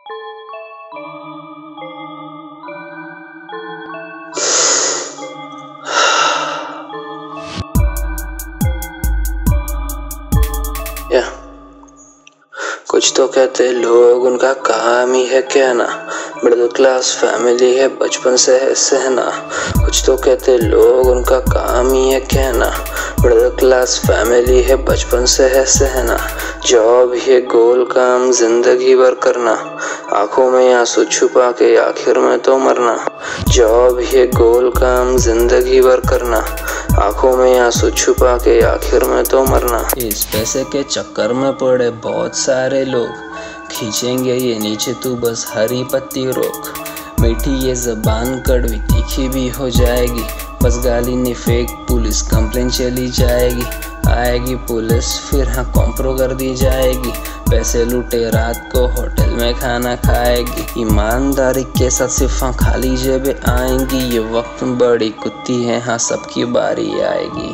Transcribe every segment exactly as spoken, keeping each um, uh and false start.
या कुछ तो कहते लोग, उनका काम ही है कहना, मिडिल क्लास फैमिली है बचपन से है सहना। कुछ तो कहते लोग, उनका काम ही है कहना, मिडिल क्लास फैमिली है बचपन से है सहना। जॉब ही गोल, काम जिंदगी भर करना, आंखों में आंसू छुपा के आखिर में तो मरना। जॉब ही गोल, काम जिंदगी भर करना, आंखों में आंसू छुपा के आखिर में तो मरना। इस पैसे के चक्कर में पड़े बहुत सारे लोग, खींचेंगे ये नीचे तू बस हरी पत्ती रोक। मीठी ये जबान कड़वी तीखी भी हो जाएगी, बस गाली नहीं फेंक पुलिस कंप्लेन चली जाएगी। आएगी पुलिस फिर हाँ कॉम्प्रो कर दी जाएगी, पैसे लूटे रात को होटल में खाना खाएगी। ईमानदारी के साथ सिर्फ हाँ खाली जेबें आएंगी, ये वक्त बड़ी कुत्ती है हाँ सबकी बारी आएगी।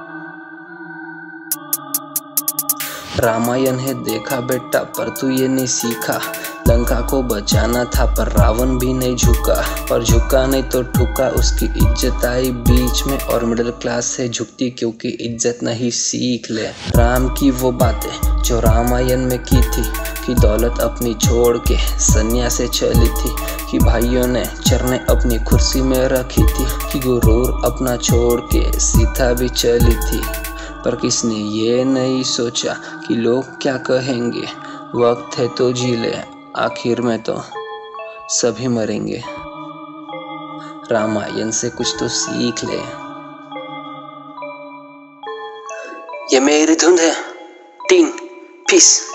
रामायण है देखा बेटा पर तू ये नहीं सीखा, लंका को बचाना था पर रावण भी नहीं झुका। पर झुका नहीं तो ठुका, उसकी इज्जत आई बीच में, और मिडिल क्लास से झुकती क्योंकि इज्जत नहीं सीख ले। राम की वो बातें जो रामायण में की थी, कि दौलत अपनी छोड़ के सन्यास से चली थी, कि भाइयों ने चरने अपनी कुर्सी में रखी थी, कि गुरूर अपना छोड़ के सीता भी चली थी। पर किसने ये नहीं सोचा कि लोग क्या कहेंगे, वक्त है तो जी ले, आखिर में तो सभी मरेंगे। रामायण से कुछ तो सीख ले। ये मेरी धुन है। तीन पीस।